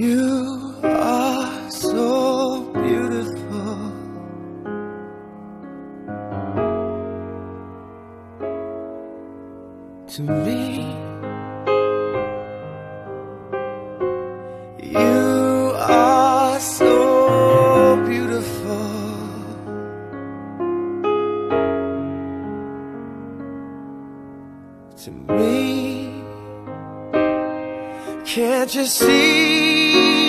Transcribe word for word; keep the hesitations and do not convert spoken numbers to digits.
You are so beautiful to me. You are so beautiful to me. Can't you see?